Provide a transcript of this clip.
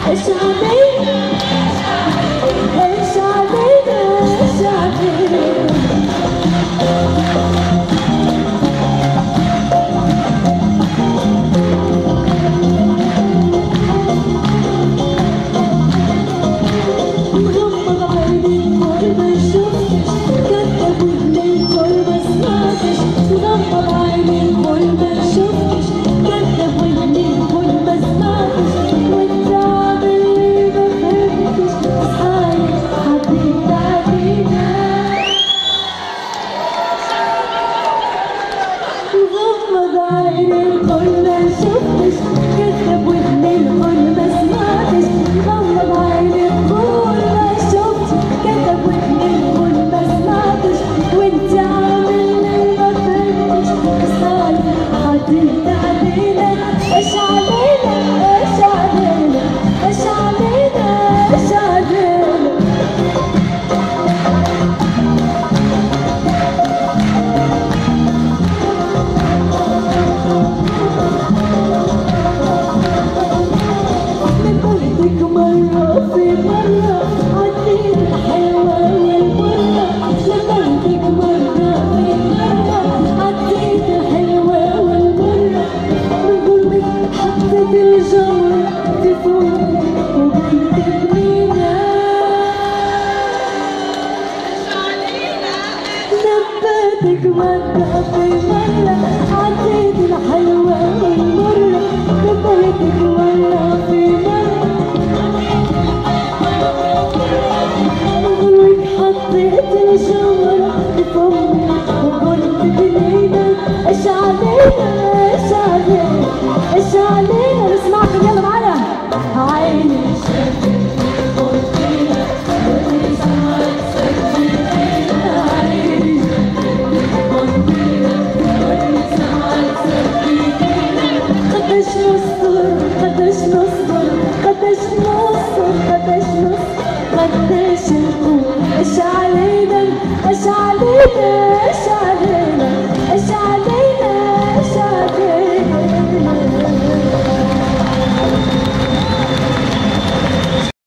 ايش علينا ايش علينا ايش علينا مغمض عيني الكل ما شفتش كذب ودني الكل ما سمعتش مغمض عيني الكل ما شفتش كذب ودني الكل ما سمعتش وانت عامل لي ما فهمتش اصحابي حبيت علينا مغمض عيني الكل ما شفتش كذب ودني الكل ما سمعتش مغمض عيني الكل ما شفتش كذب ودني الكل ما سمعتش وانت عامل لي ما فهمتش اصحابي حبيت علينا ايش علينا ايش علينا ايش علينا ايش علينا من بردك مرة في مرة عديت الحلوة والمرة من بردك مرة في مرة عديت الحلوة والمرة من قربك حطيت الجمرة تفوقي وقلت بنينا نباتك مرة في مرة عديت الحلوة والمرة نباتك مرة في مرة قلبك حطيت الجمرة بفمي وقلت بنينا ايش علينا ايش علينا ايش علينا نسمعكم يلا معايا عيني شفتك قلت لك ولي سمعت سكتينا عيني قلت لك ولي سمعت سكتينا قداش نصبر قداش نصبر قداش نصبر